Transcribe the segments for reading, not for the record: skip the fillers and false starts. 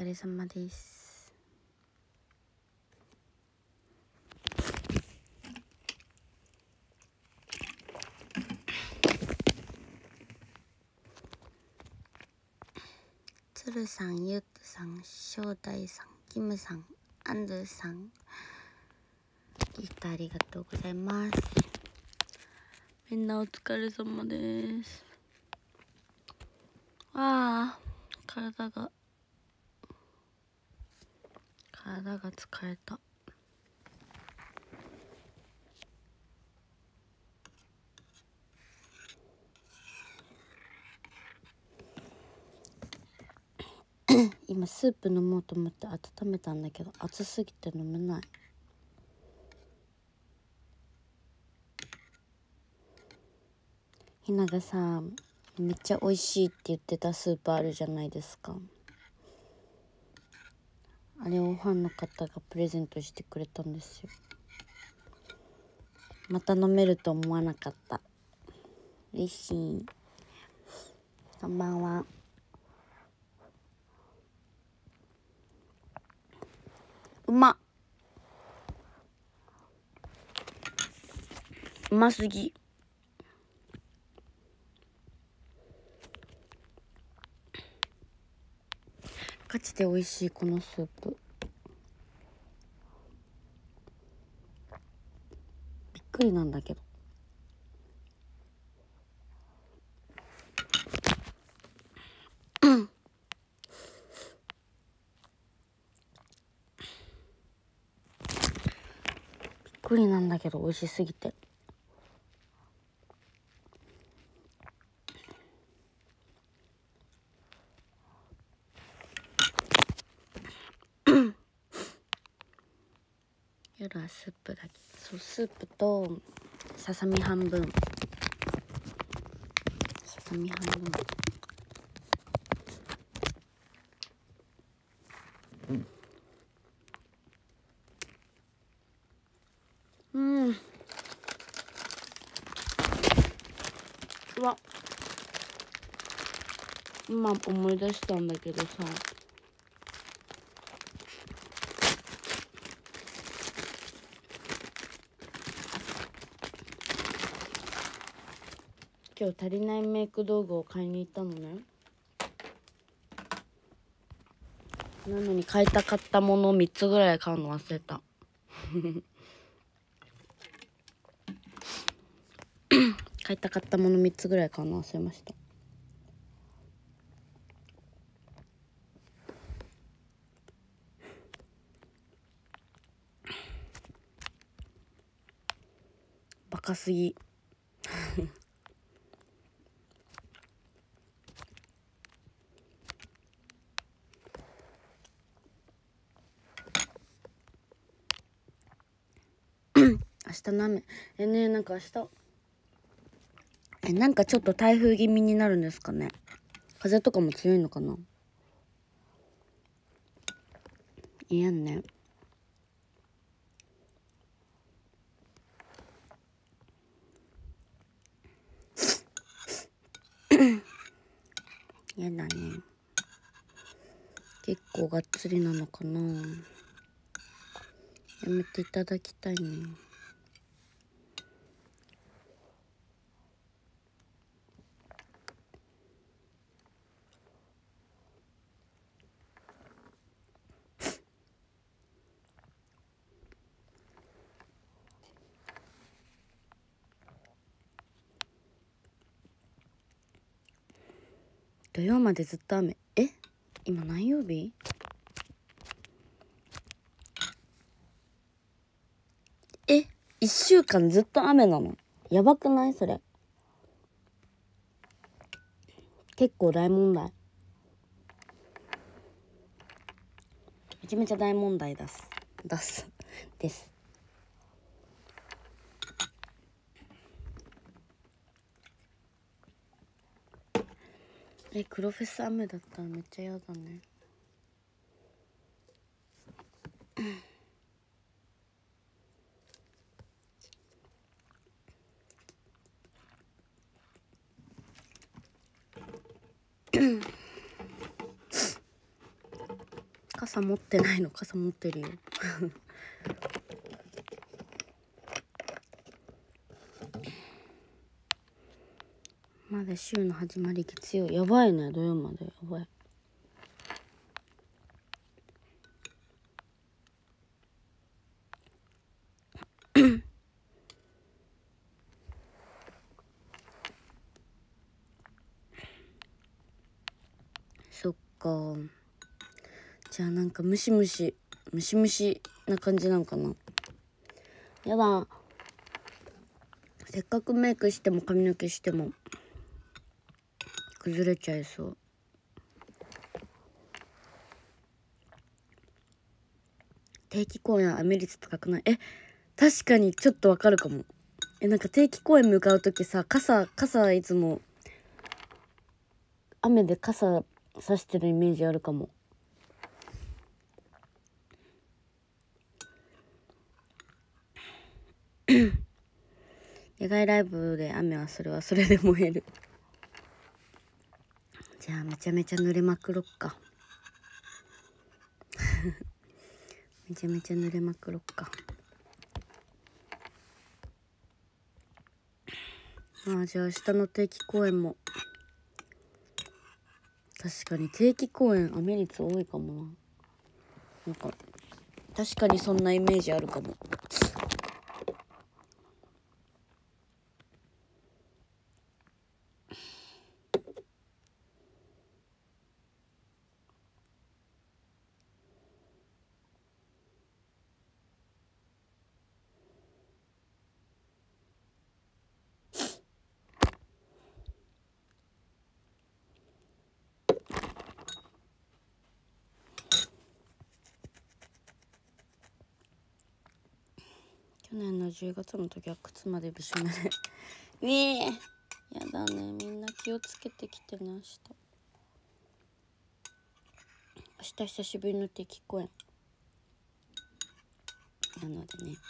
疲れ様です。鶴さん、ゆうとさん、正太さん、キムさん、アンドゥさん、ギフトありがとうございます。みんなお疲れ様です。体が疲れた。今スープ飲もうと思って温めたんだけど、熱すぎて飲めない。ひながさ、めっちゃ美味しいって言ってたスープあるじゃないですか。あれをファンの方がプレゼントしてくれたんですよ。また飲めると思わなかった。嬉しい。こんばんは。うますぎ。ガチで美味しいこのスープ。びっくりなんだけど。びっくりなんだけど美味しすぎて。夜はスープだけ。そう、スープとささみ半分。ささみ半分。うわ、今思い出したんだけどさ、今日足りないメイク道具を買いに行ったのね。なのに買いたかったもの3つぐらい買うの忘れた。買いたかったもの3つぐらい買うの忘れました。バカすぎ。明日の雨。なんか明日なんかちょっと台風気味になるんですかね。風とかも強いのかな。いやんね。やだね。結構がっつりなのかな。やめていただきたいね。土曜までずっと雨。今何曜日？1週間ずっと雨なの？やばくないそれ。結構大問題。めちゃめちゃ大問題です。黒フェス雨だったらめっちゃ嫌だね。 傘持ってないの？傘持ってるよまだ週の始まり月曜。やばいね、土曜まで。やばい。そっか。じゃあなんかムシムシな感じなんかな。やだ。せっかくメイクしても髪の毛しても崩れちゃいそう。定期公演雨率高くない？確かにちょっとわかるかも。なんか定期公演向かう時さ、傘いつも雨で傘さしてるイメージあるかも。野外ライブで雨はそれはそれで燃える。じゃあめちゃめちゃ濡れまくろっかめちゃめちゃ濡れまくろっか。じゃあ明日の定期公演も、確かに定期公演雨率多いかもな。なんか確かにそんなイメージあるかも。去年の10月の時は靴までびしょ濡れねえ、やだね。みんな気をつけてきてね。明日久しぶりの定期公演なのでね。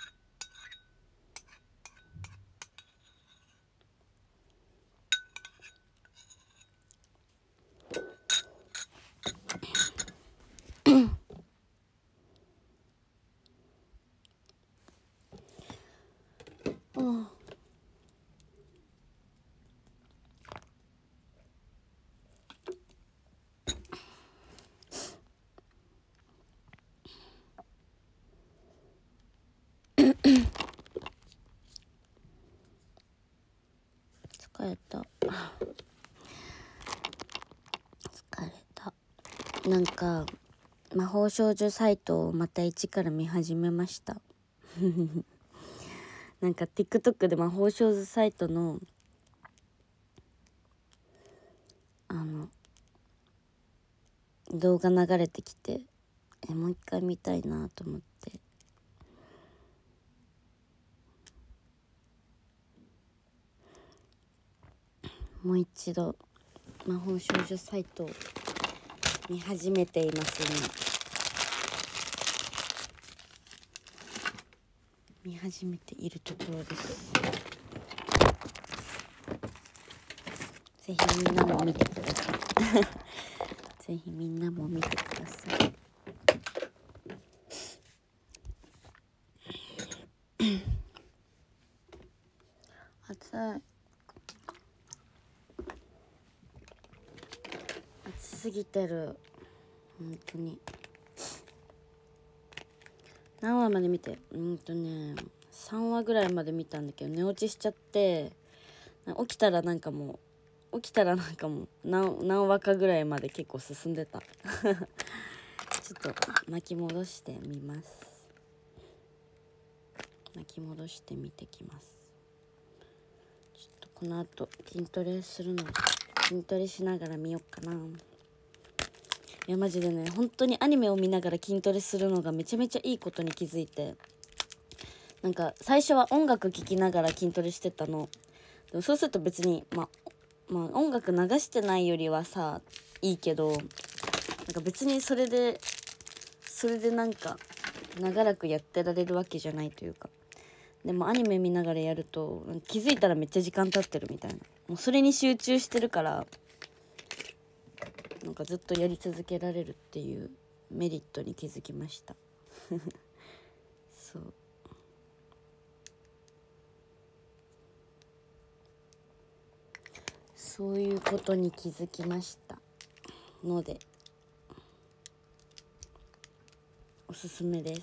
疲れた。なんか魔法少女サイトをまた一から見始めましたなんか TikTok で魔法少女サイトの動画流れてきて、もう一回見たいなと思って、もう一度魔法少女サイトを見始めています今。見始めているところです。ぜひみんなも見てくださいぜひみんなも見てください。暑すぎてる本当に。何話まで見て3話ぐらいまで見たんだけど寝落ちしちゃって、起きたらなんかもう何話かぐらいまで結構進んでたちょっと巻き戻してみます。巻き戻して見てきます。ちょっとこの後筋トレしながら見よっかな。いやマジでね、本当にアニメを見ながら筋トレするのがめちゃめちゃいいことに気づいて、なんか最初は音楽聴きながら筋トレしてたの。でもそうすると別にまあ音楽流してないよりはさいいけど、なんか別にそれでなんか長らくやってられるわけじゃないというか。でもアニメ見ながらやると気づいたらめっちゃ時間経ってるみたいな、もうそれに集中してるからなんかずっとやり続けられるっていうメリットに気づきましたそういうことに気づきましたのでおすすめです。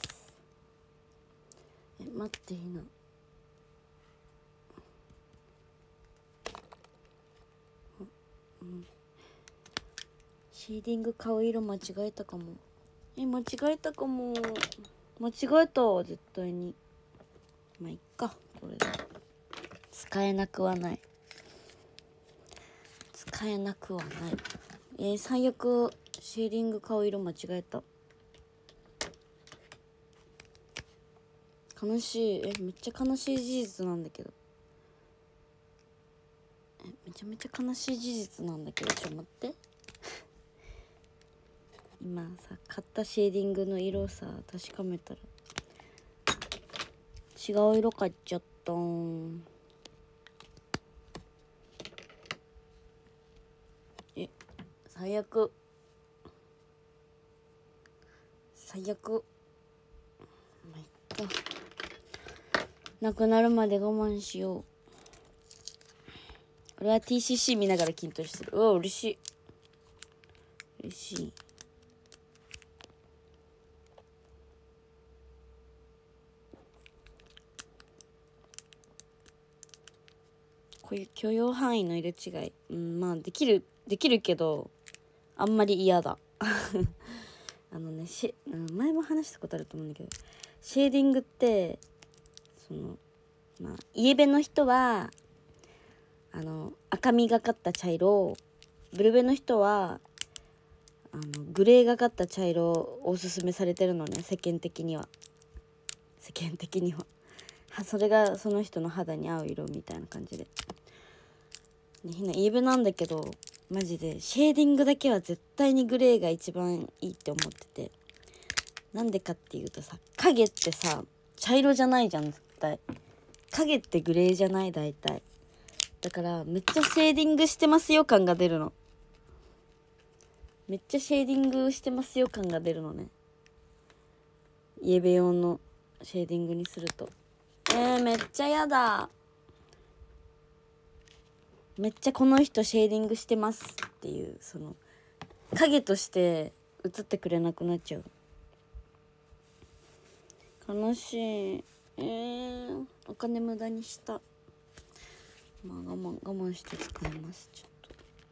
待っていいな。シーディング買う色間違えたかも。間違えたかも。間違えた絶対に。まあいっか、これで使えなくはない。使えなくはない。最悪シーディング買う色間違えた。悲しい。めっちゃ悲しい事実なんだけど。めちゃめちゃ悲しい事実なんだけど、ちょっと待って今さ買ったシェーディングの色をさ確かめたら違う色買っちゃった最悪まあいっか、なくなるまで我慢しよう。俺は TCC 見ながら筋トレしてる。うわ嬉しい。こういう許容範囲の色違い、まあできるけどあんまり嫌だ前も話したことあると思うんだけど、シェーディングってイエベの人は赤みがかった茶色、ブルベの人はグレーがかった茶色をおすすめされてるのね、世間的にはそれがその人の肌に合う色みたいな感じで、ひなイエベなんだけどマジでシェーディングだけは絶対にグレーが一番いいって思ってて、なんでかっていうとさ、影ってさ茶色じゃないじゃん絶対。影ってグレーじゃない大体。だからめっちゃシェーディングしてますよ感が出るの。めっちゃシェーディングしてますよ感が出るのね、イエベ用のシェーディングにすると。めっちゃやだ。めっちゃこの人シェーディングしてますっていうその影として映ってくれなくなっちゃう。悲しい。お金無駄にした。まあ我慢して使います。ちょっ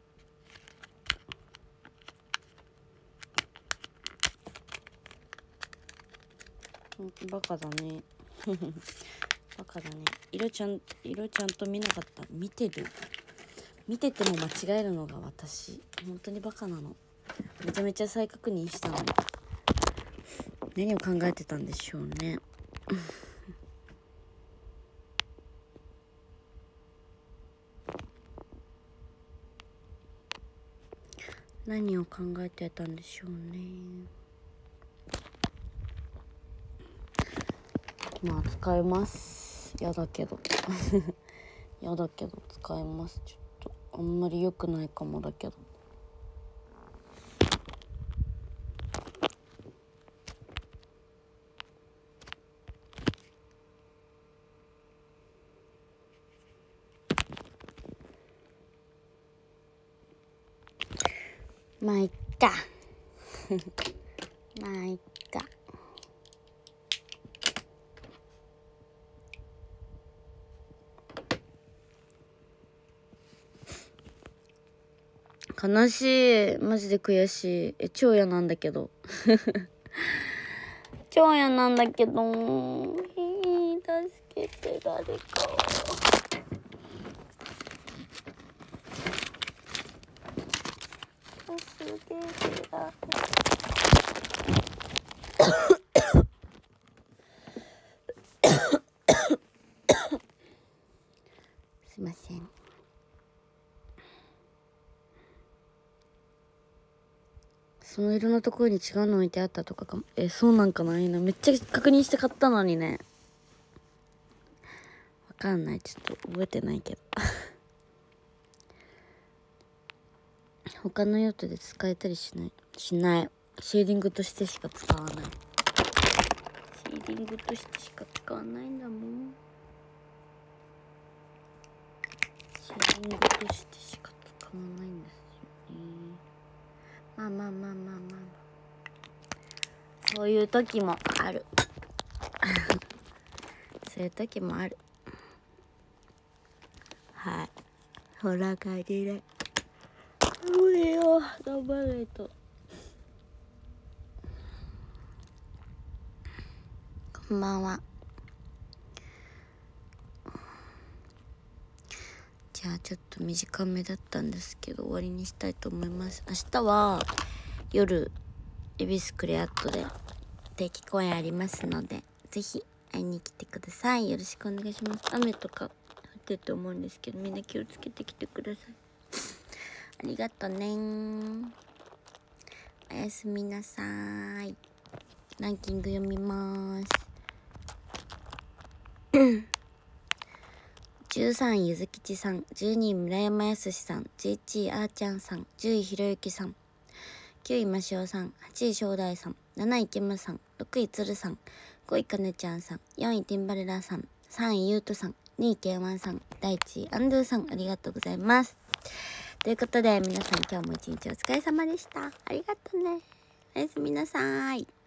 とバカだねバカだね。色ちゃんと見なかった。見てても間違えるのが私。本当にバカなの。めちゃめちゃ再確認したのに何を考えてたんでしょうね何を考えてたんでしょうね。まあ使えます。やだけど使えます。ちょっとあんまり良くないかもだけど。まあいっかまあいっか。悲しい。マジで悔しい。超嫌なんだけど超嫌なんだけど、助けて誰か。助けて誰かすいません。その色のところに違うの置いてあったとかかも。そうなんかな。めっちゃ確認して買ったのにね。わかんない。ちょっと覚えてないけど他の用途で使えたりしない。 シーリングとしてしか使わない。シーリングとしてしか使わないんだもん。シーリングとしてしか使わないんですよね。まあまあまあまあまあ、そういう時もあるそういう時もある。はい、ほら帰りれ無理よ、頑張らないと。こんばんは。じゃあちょっと短めだったんですけど終わりにしたいと思います。明日は夜恵比寿クレアットで定期公演ありますので、ぜひ会いに来てください。よろしくお願いします。雨とか降ってると思うんですけど、みんな気をつけてきてください。ありがとねー。おやすみなさーい。ランキング読みます13位ゆずきちさん、12位村山やすしさん、11位あーちゃんさん、10位ひろゆきさん、9位ましおさん、8位正代さん、7位きむさん、6位つるさん、5位かねちゃんさん、4位ティンバレラさん、3位ゆうとさん、2位けいわんさん、第1位アンドゥさん、ありがとうございます。ということで皆さん今日も一日お疲れ様でした。ありがとうね。おやすみなさーい。